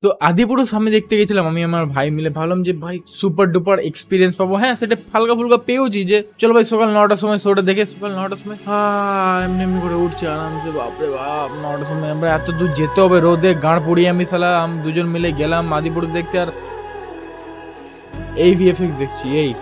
তো আদিপুরুষ আমি দেখতে গেছিলাম, আমি আমার ভাই মিলে ভাবলাম যে ভাই সুপার ডুপার এক্সপিরিয়েন্স পাবো। হ্যাঁ, সেটা হালকা ফুলকা পেয়েওছি যে চলো ভাই সকাল 9টার সময় শোটা দেখে, সকাল 9টার সময় এমনি এমনি করে উঠছে আরামসে। বাপরে বাপ, 9টার সময় আমরা এত দূর যেতে হবে রোদে, গাঁড় পড়িয়ে আমি শালা দুজন মিলে গেলাম আদিপুরুষ দেখতে। আর এই ভিএফএক্স দেখছি, এই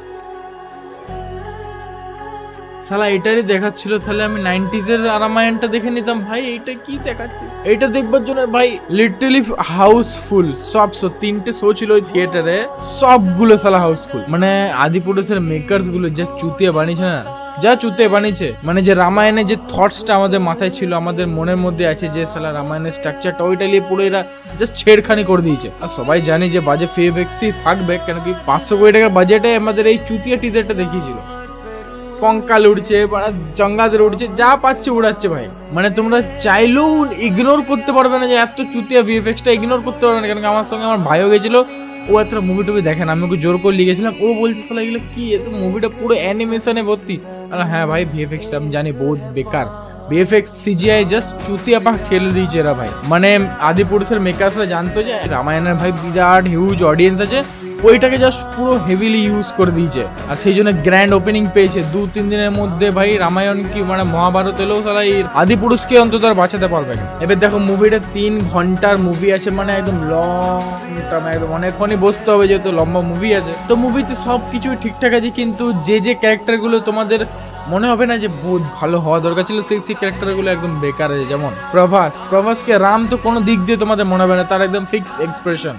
শালা এটারই দেখাচ্ছিল, তাহলে আমি 90s এর রামায়ণটা দেখে নিতাম। ভাই এইটা কি দেখাচ্ছে, এইটা দেখবার জন্য ভাই লিটারালি হাউসফুল। সব 3টে শো ছিল ওই থিয়েটারে, সবগুলো শালা হাউসফুল। মানে আদিপুরুষের মেকার্স গুলো যা চুতিয়া বানিয়েছে না, যা চুতে বানিয়েছে, মানে যে রামায়ণের যে থটসটা আমাদের মাথায় ছিল, আমাদের মনের মধ্যে আছে যে শালা রামায়ণের স্ট্রাকচারটা, ওইটা নিয়ে পুরো এরা জাস্ট ছেড়খানি করে দিয়েছে। আর সবাই জানি যে বাজে ভিএফএক্সই থাকবে, কেন কি 500 কোটি টাকার বাজেটে আমাদের এই চুতিয়া টিজারটা দেখিয়েছিল। কঙ্কাল উড়ছে, জঙ্গাদের উড়ছে, যা পাচ্ছে উড়াচ্ছে ভাই। মানে তোমরা চাইলেও ইগনোর করতে পারবে না যে এত চুতিয়া ভিএফএক্সটা ইগনোর করতে পারবে না। কারণ আমার সঙ্গে আমার ভাইও গেছিল, ও এত মুভি টুভি দেখেন, আমি ওকে জোর করে লিখেছিলাম। ও বলছে তাহলে এগুলো কি, এত মুভিটা পুরো অ্যানিমেশনে ভর্তি। হ্যাঁ ভাই, ভিএফএক্সটা আমি জানি বহুত বেকার, ভিএফএক্স সিজিআই জাস্ট চুতিয়া পা খেলে দিয়েছে এরা ভাই। মানে আদিপুরুষের মেকার্সরা জানতো যে রামায়ণের ভাই বিরাট হিউজ অডিয়েন্স আছে, ওইটাকে জাস্ট পুরো হেভিলি ইউজ করে দিয়েছে। আর সেই জন্য গ্র্যান্ড ওপেনিং পেয়েছে 2-3 দিনের মধ্যে। ভাই রামায়ণ কি মানে মহাভারত এলেও তারা এই আদিপুরুষকে অন্তত আর বাঁচাতে পারবে না। এবার দেখো মুভিটা 3 ঘন্টার মুভি আছে, মানে একদম লং টাইম, একদম অনেকক্ষণই বসতে হবে যেহেতু লম্বা মুভি আছে। তো মুভিতে সবকিছুই ঠিকঠাক আছে, কিন্তু যে ক্যারেক্টার গুলো তোমাদের মনে হবে না যে বহুত ভালো হওয়া দরকার ছিল, সেই ক্যারেক্টার গুলো একদম বেকার আছে। যেমন প্রভাসকে রাম তো কোনো দিক দিয়ে তোমাদের মনে হবে না, তার একদম ফিক্স এক্সপ্রেশন।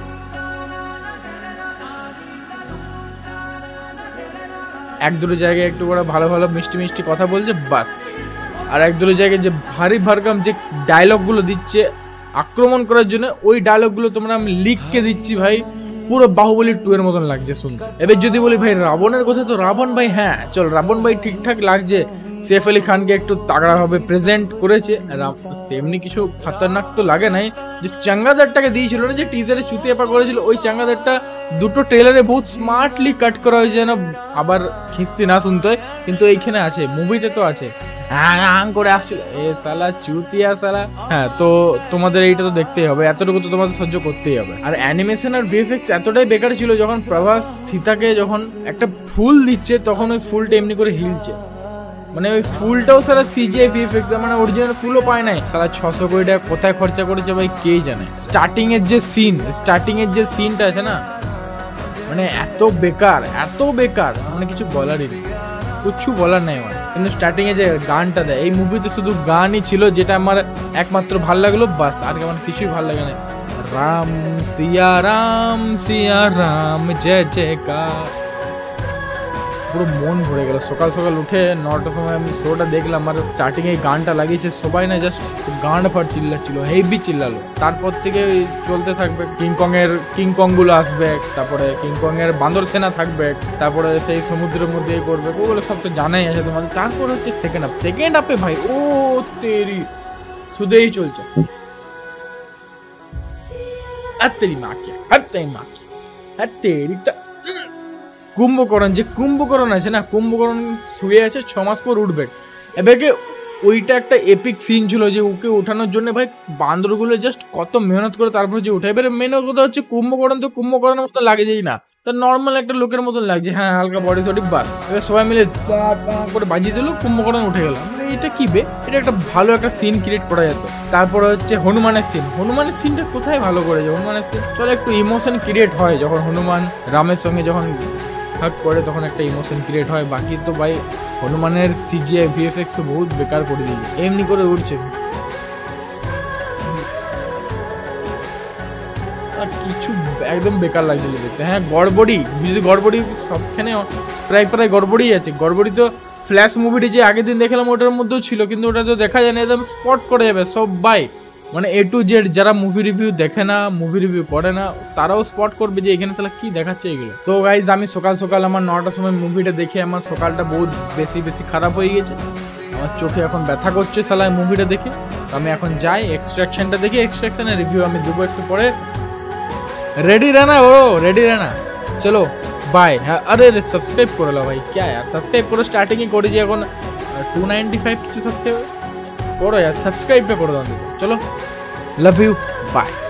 এক দুটো জায়গায় একটু করে ভালো ভালো মিষ্টি মিষ্টি কথা বলছে বাস। আর এক দুটো জায়গায় যে ভারী ভারকাম যে ডায়লগগুলো দিচ্ছে আক্রমণ করার জন্য, ওই ডায়লগগুলো তোমরা আমি লিখকে দিচ্ছি ভাই, পুরো বাহুবলী 2 এর মতন লাগছে শুনতে। এবার যদি বলি ভাই রাবণের কথা, তো রাবণ ভাই হ্যাঁ চল, রাবণ ভাই ঠিকঠাক লাগছে। সৈফ আলী খানকে একটু তাগড়া ভাবে প্রেজেন্ট করেছে, সেমনি কিছু খতরনাক তো লাগে নাই। যে চাঙ্গাদারটাকে দিয়েছিল না, যে টিজারে চুতিয়াপা করেছিল, ওই চাঙ্গাদারটা দুটো ট্রেলারে বহুত স্মার্টলি কাট করা হয়েছে যেন আবার খিস্তি না শুনতে হয়, কিন্তু এইখানে আছে, মুভিতে তো আছে করে আসছিল এ সালা চুতিয়া সালা। হ্যাঁ, তো তোমাদের এইটা তো দেখতেই হবে, এতটুকু তো তোমাদের সহ্য করতেই হবে। আর অ্যানিমেশন আর ভিএফএক্স এতটাই বেকার ছিল, যখন প্রভাস সীতাকে যখন একটা ফুল দিচ্ছে, তখন ওই ফুলটা এমনি করে হিলছে, মানে ওই ফুলটাও সারা সিজিআই ভিএফএক্স, মানে অরিজিনাল ফুলও পায় নাই। সারা 600 কোটি টাকা কোথায় খরচা করেছে ভাই কেই জানে। স্টার্টিং এর যে সিনটা আছে না, মানে এত বেকার, মানে কিছু বলারই নেই, কিছু বলার নাই আমার। কিন্তু স্টার্টিং এ যে গানটা দেয়, এই মুভিতে শুধু গানই ছিল যেটা আমার একমাত্র ভাল লাগলো, বাস। আর আমার কিছুই ভাল লাগে না। রাম সিয়া রাম জয় জয়কার, পুরো মন ভরে গেল। সকাল সকাল উঠে 9টার সময় আমি শোটা দেখলাম, আর স্টার্টিং এই গানটা লাগিয়েছে, সবাই না জাস্ট গান ফার চিল্লাচ্ছিল, হেভি চিল্লালো। তারপর থেকে চলতে থাকবে, কিংকং গুলো আসবে, তারপরে কিংকং এর বান্দর সেনা থাকবে, তারপরে সেই সমুদ্রের মধ্যে করবে, ওগুলো সব তো জানাই আছে তোমাদের। তারপর হচ্ছে সেকেন্ড হাফে ভাই ও তেরি শুধু এই চলছে, আর তেরি কুম্ভকরণ আছে না, কুম্ভকরণ শুয়ে আছে, 6 মাস পর উঠবে। এবারে ওইটা একটা এপিক সিন ছিল, যে ওকে ওঠানোর জন্য ভাই বান্দরগুলো জাস্ট কত মেহনত করে তারপর যে উঠে। এবারে মেন কথা হচ্ছে কুম্ভকরণ তো কুম্ভকরণের মতো লাগে যাই না, তো নর্মাল একটা লোকের মতন লাগছে, হ্যাঁ হালকা বডি সডি বাস। এবার সবাই মিলে করে বাজিয়ে দিল, কুম্ভকরণ উঠে গেল। এটা কি বে, এটা একটা ভালো একটা সিন ক্রিয়েট করা যেত। তারপরে হচ্ছে হনুমানের সিনটা কোথায় ভালো করেছে, হনুমানের সিন চলো একটু ইমোশন ক্রিয়েট হয়, যখন হনুমান রামের সঙ্গে যখন হাক করে তখন একটা ইমোশন ক্রিয়েট হয়। বাকি তো ভাই হনুমানের সিজিআই ভিএফএক্স বহুত বেকার করে দিয়েছে, এমনি করে উঠছে, কিছু একদম বেকার লাগছিল দেখতে। হ্যাঁ গড়বড়ি সবখানে প্রায় গড়বড়ি আছে। গড়বড়ি তো ফ্ল্যাশ মুভিটি যে আগের দিন দেখলাম ওটার মধ্যেও ছিল, কিন্তু ওটা তো দেখা যায় না, একদম স্পট করে যাবে সবাই। মানে A to Z যারা মুভি রিভিউ দেখে না, মুভি রিভিউ করে না, তারাও স্পট করবে যে এখানে সালা কি দেখাচ্ছে এগুলো। তো গাইজ আমি সকাল আমার 9টার সময় মুভিটা দেখে আমার সকালটা বহুত বেশি খারাপ হয়ে গেছে, আমার চোখে এখন ব্যথা করছে সালা মুভিটা দেখে। তো আমি এখন যাই এক্সট্রাকশনটা দেখি, এক্সট্রাকশনের রিভিউ আমি দেবো একটু পরে। रेडी रहना चलो बाय। हाँ अरे सब्सक्राइब कर लो भाई, क्या यार सब्सक्राइब करो, स्टार्टिंग ही कर এখন 295 কিছু সাবস্ক্রাইব করো यार, सब्सक्राइब पे कर दो। चलो लव यू बाय।